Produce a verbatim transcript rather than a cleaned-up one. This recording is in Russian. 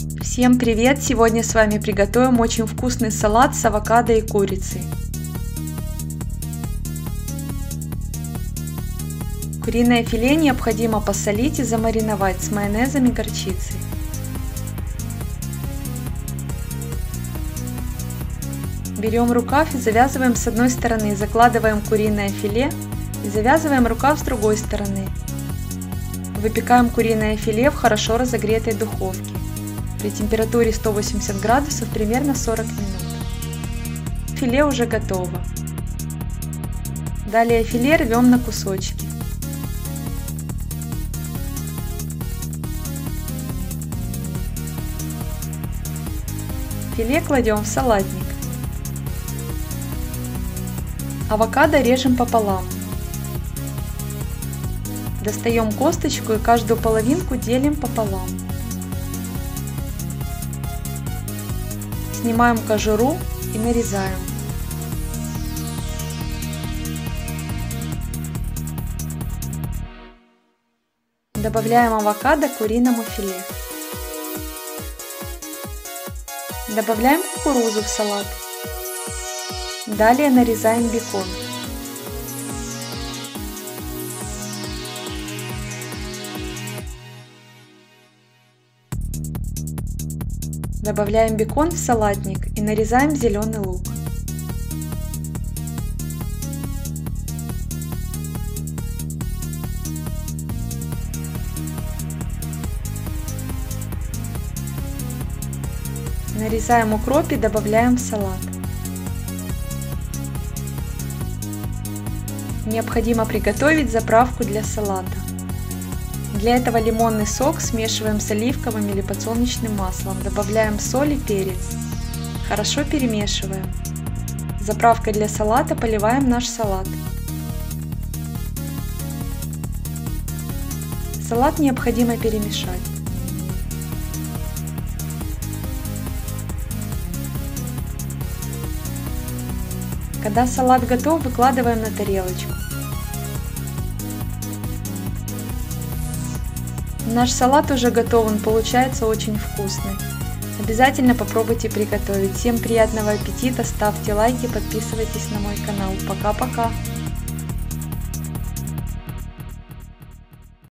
Всем привет! Сегодня с вами приготовим очень вкусный салат с авокадо и курицей. Куриное филе необходимо посолить и замариновать с майонезом и горчицей. Берем рукав и завязываем с одной стороны, закладываем куриное филе и завязываем рукав с другой стороны. Выпекаем куриное филе в хорошо разогретой духовке при температуре сто восемьдесят градусов примерно сорок минут. Филе уже готово. Далее филе рвем на кусочки. Филе кладем в салатник. Авокадо режем пополам. Достаем косточку и каждую половинку делим пополам. Снимаем кожуру и нарезаем. Добавляем авокадо к куриному филе. Добавляем кукурузу в салат. Далее нарезаем бекон. Добавляем бекон в салатник и нарезаем зеленый лук. Нарезаем укроп и добавляем в салат. Необходимо приготовить заправку для салата. Для этого лимонный сок смешиваем с оливковым или подсолнечным маслом, добавляем соль и перец. Хорошо перемешиваем. Заправкой для салата поливаем наш салат. Салат необходимо перемешать. Когда салат готов, выкладываем на тарелочку. Наш салат уже готов, он получается очень вкусный. Обязательно попробуйте приготовить. Всем приятного аппетита, ставьте лайки, подписывайтесь на мой канал. Пока-пока!